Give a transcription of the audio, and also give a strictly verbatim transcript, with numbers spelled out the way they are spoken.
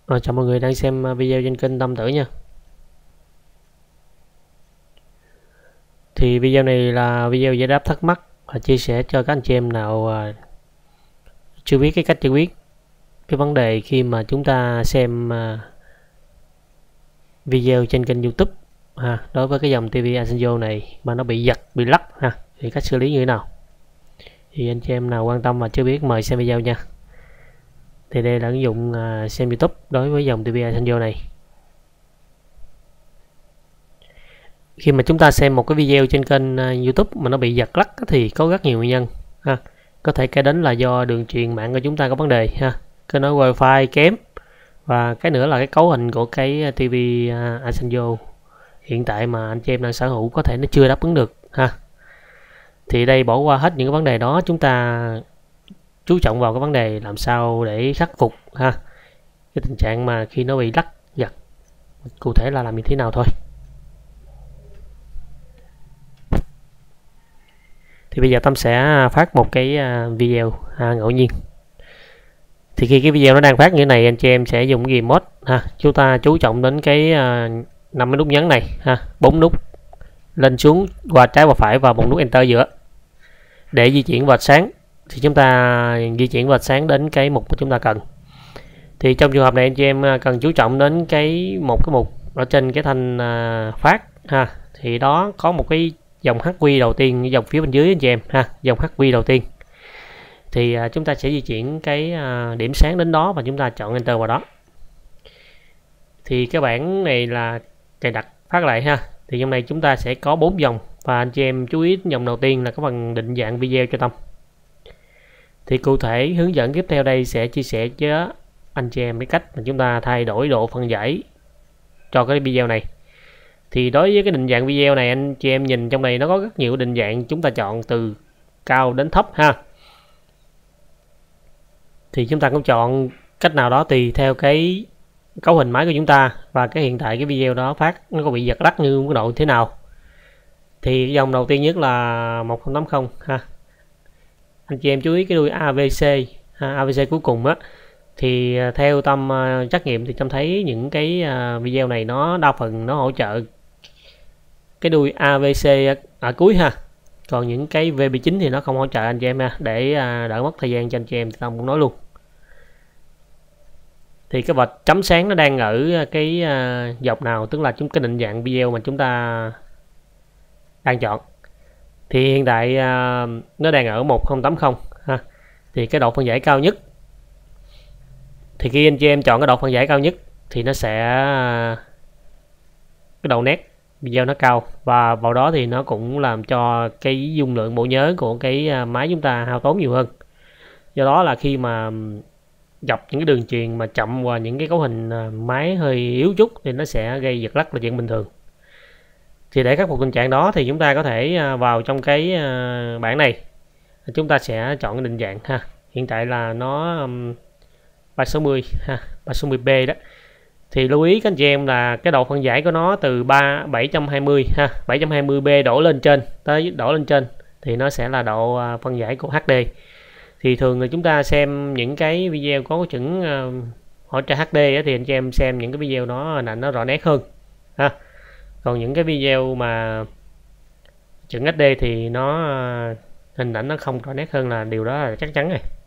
Rồi, chào mọi người đang xem video trên kênh Tâm Tử nha. Thì video này là video giải đáp thắc mắc và chia sẻ cho các anh chị em nào chưa biết cái cách giải quyết cái vấn đề khi mà chúng ta xem video trên kênh YouTube ha, đối với cái dòng tivi Asanjo này mà nó bị giật, bị lắc ha, thì cách xử lý như thế nào. Thì anh chị em nào quan tâm mà chưa biết mời xem video nha. Thì đây là ứng dụng xem YouTube đối với dòng tivi Asanjo này. Khi mà chúng ta xem một cái video trên kênh YouTube mà nó bị giật lắc thì có rất nhiều nguyên nhân ha. Có thể kể đến là do đường truyền mạng của chúng ta có vấn đề ha, kết nối wifi kém, và cái nữa là cái cấu hình của cái tivi Asanjo hiện tại mà anh chị em đang sở hữu có thể nó chưa đáp ứng được ha. Thì đây, bỏ qua hết những cái vấn đề đó, chúng ta chú trọng vào cái vấn đề làm sao để khắc phục ha cái tình trạng mà khi nó bị lắc giật, cụ thể là làm như thế nào thôi. Thì bây giờ Tâm sẽ phát một cái video à, ngẫu nhiên. Thì khi cái video nó đang phát như thế này, anh chị em sẽ dùng cái remote ha, chúng ta chú trọng đến cái năm cái nút nhấn này ha, bốn nút lên xuống qua trái qua phải và một nút enter giữa để di chuyển vạch sáng. Thì chúng ta di chuyển vạch sáng đến cái mục mà chúng ta cần. Thì trong trường hợp này anh chị em cần chú trọng đến cái một cái mục ở trên cái thanh phát ha, thì đó có một cái dòng hát quy đầu tiên, dòng phía bên dưới anh chị em ha, dòng hát quy đầu tiên. Thì à, chúng ta sẽ di chuyển cái à, điểm sáng đến đó và chúng ta chọn enter vào đó. Thì cái bảng này là cài đặt phát lại ha. Thì trong này chúng ta sẽ có bốn dòng, và anh chị em chú ý dòng đầu tiên là cái phần định dạng video cho Tâm. Thì cụ thể hướng dẫn tiếp theo đây sẽ chia sẻ với anh chị em cái cách mà chúng ta thay đổi độ phân giải cho cái video này. Thì đối với cái định dạng video này, anh chị em nhìn trong này nó có rất nhiều định dạng, chúng ta chọn từ cao đến thấp ha. Thì chúng ta cũng chọn cách nào đó tùy theo cái cấu hình máy của chúng ta và cái hiện tại cái video đó phát nó có bị giật lắc như mức độ thế nào. Thì dòng đầu tiên nhất là một không tám không ha. Anh chị em chú ý cái đuôi a vê xê ha, a vê xê cuối cùng á. Thì theo Tâm uh, trắc nghiệm thì Tâm thấy những cái uh, video này nó đa phần nó hỗ trợ cái đuôi a vê xê ở, ở cuối ha. Còn những cái vê bê chín thì nó không hỗ trợ anh chị em ha. Để uh, đỡ mất thời gian cho anh chị em thì Tâm cũng nói luôn. Thì cái vạch chấm sáng nó đang ở cái uh, dọc nào, tức là chúng cái định dạng video mà chúng ta đang chọn. Thì hiện tại uh, nó đang ở một không tám không ha. Thì cái độ phân giải cao nhất, thì khi anh chị em chọn cái độ phân giải cao nhất thì nó sẽ cái độ nét video nó cao, và vào đó thì nó cũng làm cho cái dung lượng bộ nhớ của cái máy chúng ta hao tốn nhiều hơn. Do đó là khi mà dọc những cái đường truyền mà chậm qua những cái cấu hình máy hơi yếu chút thì nó sẽ gây giật lắc là chuyện bình thường. Thì để khắc phục tình trạng đó thì chúng ta có thể vào trong cái bảng này, chúng ta sẽ chọn cái định dạng ha. Hiện tại là nó ba sáu mươi ha, ba sáu mươi B đó. Thì lưu ý các anh chị em là cái độ phân giải của nó từ ba bảy trăm hai mươi ha, bảy trăm hai mươi B đổ lên trên, tới đổ lên trên thì nó sẽ là độ phân giải của hát đê. Thì thường là chúng ta xem những cái video có chuẩn uh, hỗ trợ hát đê á, thì anh chị em xem những cái video đó hình ảnh nó rõ nét hơn ha. Còn những cái video mà chuẩn ếch đê thì nó uh, hình ảnh nó không rõ nét hơn là điều đó là chắc chắn rồi.